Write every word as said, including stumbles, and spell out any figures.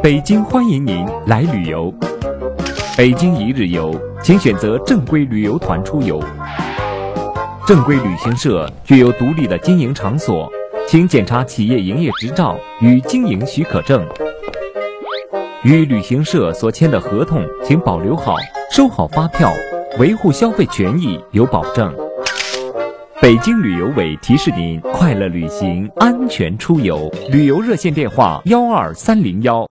北京欢迎您来旅游。北京一日游，请选择正规旅游团出游。正规旅行社具有独立的经营场所，请检查企业营业执照与经营许可证。与旅行社所签的合同请保留好，收好发票，维护消费权益有保证。北京旅游委提示您：快乐旅行，安全出游。旅游热线电话：幺二三零幺。